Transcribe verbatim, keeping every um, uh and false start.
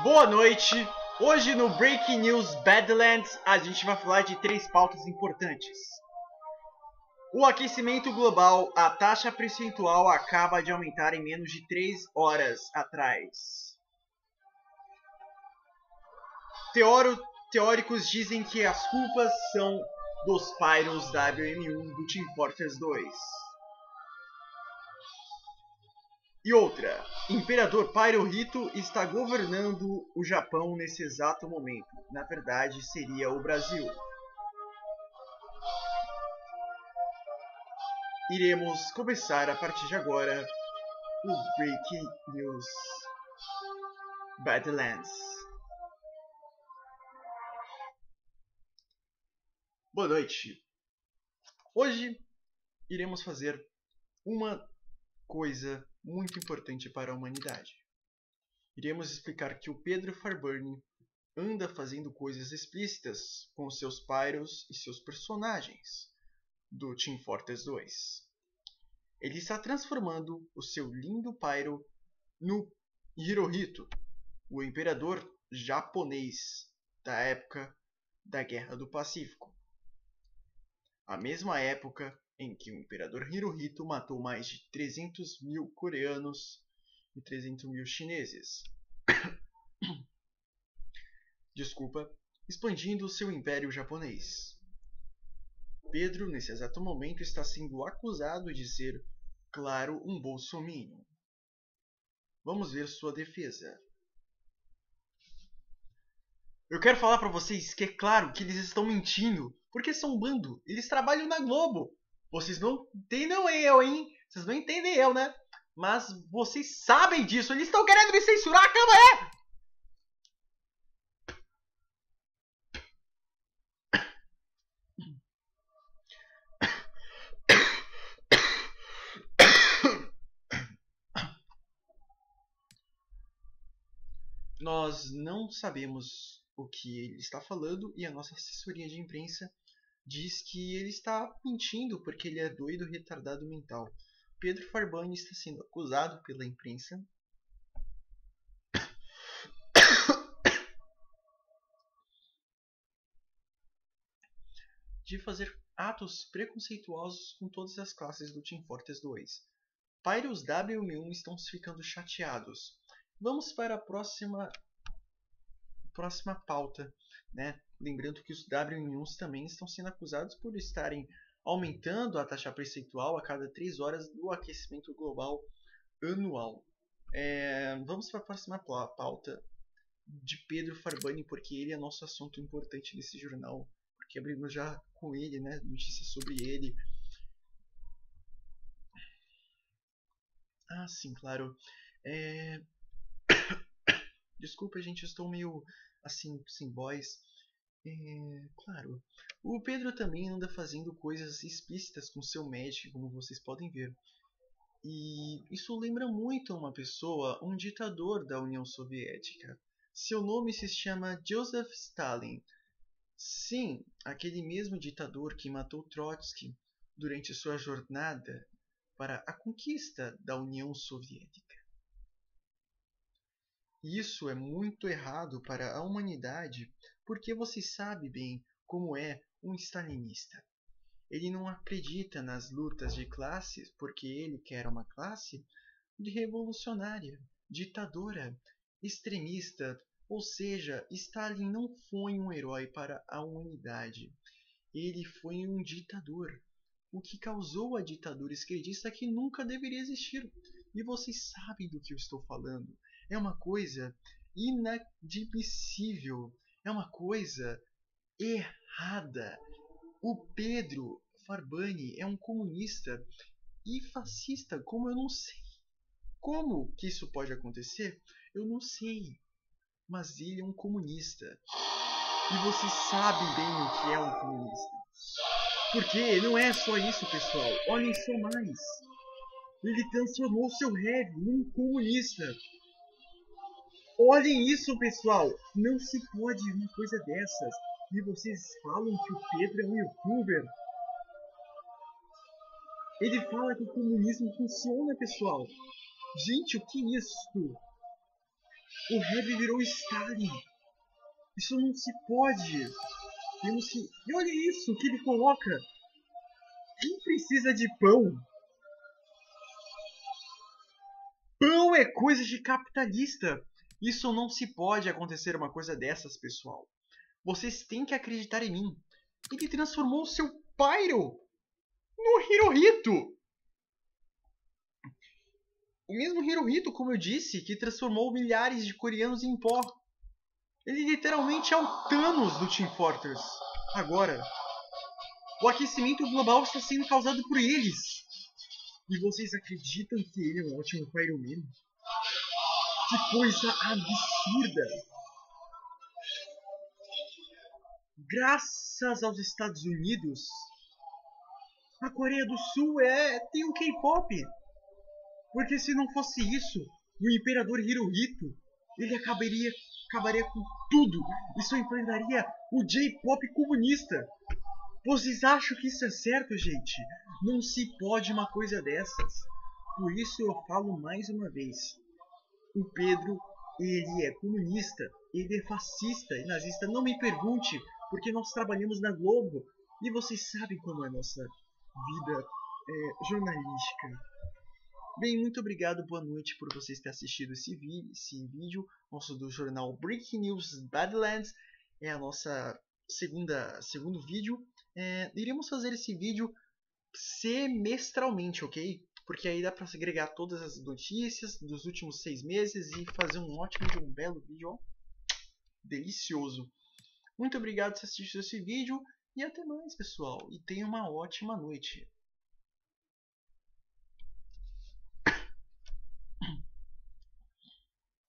Boa noite! Hoje no Breaking News Badlands a gente vai falar de três pautas importantes. O aquecimento global, a taxa percentual acaba de aumentar em menos de três horas atrás. Teoro, teóricos dizem que as culpas são dos Pyros W M um do Team Fortress dois. E outra, Imperador Pyrohito está governando o Japão nesse exato momento. Na verdade, seria o Brasil. Iremos começar a partir de agora o Breaking News Badlands. Boa noite. Hoje iremos fazer uma coisa muito importante para a humanidade. Iremos explicar que o Pedro Farburn anda fazendo coisas explícitas com seus Pyros e seus personagens do Team Fortress dois. Ele está transformando o seu lindo Pyro no Hirohito, o imperador japonês da época da Guerra do Pacífico. A mesma época em que o imperador Hirohito matou mais de trezentos mil coreanos e trezentos mil chineses. Desculpa, expandindo o seu império japonês. Pedro, nesse exato momento, está sendo acusado de ser, claro, um bolsominion. Vamos ver sua defesa. Eu quero falar para vocês que é claro que eles estão mentindo, porque são um bando, eles trabalham na Globo. Vocês não entendem eu, hein? Vocês não entendem eu, né? Mas vocês sabem disso. Eles estão querendo me censurar, calma aí! Nós não sabemos o que ele está falando e a nossa assessoria de imprensa diz que ele está mentindo porque ele é doido, retardado mental. Pedro Farburn está sendo acusado pela imprensa de fazer atos preconceituosos com todas as classes do Team Fortress dois. Pyros W M um estão ficando chateados. Vamos para a próxima, próxima pauta, né? Lembrando que os W M uns também estão sendo acusados por estarem aumentando a taxa percentual a cada três horas do aquecimento global anual. É, vamos para a próxima pauta de Pedro Farburn, porque ele é nosso assunto importante nesse jornal. Porque abrimos já com ele, né? Notícias sobre ele. Ah, sim, claro. É... Desculpa, gente, eu estou meio assim, sem voz. É, claro, o Pedro também anda fazendo coisas explícitas com seu Magic, como vocês podem ver. E isso lembra muito uma pessoa, um ditador da União Soviética. Seu nome se chama Joseph Stalin. Sim, aquele mesmo ditador que matou Trotsky durante sua jornada para a conquista da União Soviética. Isso é muito errado para a humanidade, porque você sabe bem como é um stalinista. Ele não acredita nas lutas de classes porque ele quer uma classe de revolucionária, ditadora, extremista. Ou seja, Stalin não foi um herói para a humanidade. Ele foi um ditador. O que causou a ditadura esquerdista que nunca deveria existir. E vocês sabem do que eu estou falando. É uma coisa inadmissível. É uma coisa errada. O Pedro Farburn é um comunista e fascista, como eu não sei. Como que isso pode acontecer? Eu não sei. Mas ele é um comunista. E vocês sabem bem o que é um comunista. Porque não é só isso, pessoal. Olhem só mais. Ele transformou seu heavy num comunista. Olhem isso, pessoal. Não se pode uma coisa dessas. E vocês falam que o Pedro é um youtuber. Ele fala que o comunismo funciona, pessoal. Gente, o que é isso? O Heavy virou Stalin. Isso não se pode. Temos que... E olha isso que ele coloca. Quem precisa de pão? Pão é coisa de capitalista. Isso não se pode acontecer uma coisa dessas, pessoal. Vocês têm que acreditar em mim. Ele transformou o seu Pyro no Hirohito. O mesmo Hirohito, como eu disse, que transformou milhares de coreanos em pó. Ele literalmente é o Thanos do Team Fortress. Agora, o aquecimento global está sendo causado por eles. E vocês acreditam que ele é um ótimo Pyroman? Que coisa absurda! Graças aos Estados Unidos, a Coreia do Sul é, tem o K-pop. Porque se não fosse isso, o Imperador Hirohito, ele acabaria, acabaria com tudo. Isso implantaria o J-pop comunista. Vocês acham que isso é certo, gente? Não se pode uma coisa dessas. Por isso eu falo mais uma vez. O Pedro, ele é comunista, ele é fascista e nazista. Não me pergunte, porque nós trabalhamos na Globo. E vocês sabem como é a nossa vida é, jornalística. Bem, muito obrigado, boa noite por vocês terem assistido esse, vi esse vídeo, nosso do jornal Breaking News Badlands, é a nossa segunda segundo vídeo. É, iremos fazer esse vídeo semestralmente, ok? Porque aí dá para agregar todas as notícias dos últimos seis meses e fazer um ótimo, um belo vídeo, ó, delicioso. Muito obrigado por assistir esse vídeo e até mais, pessoal, e tenha uma ótima noite.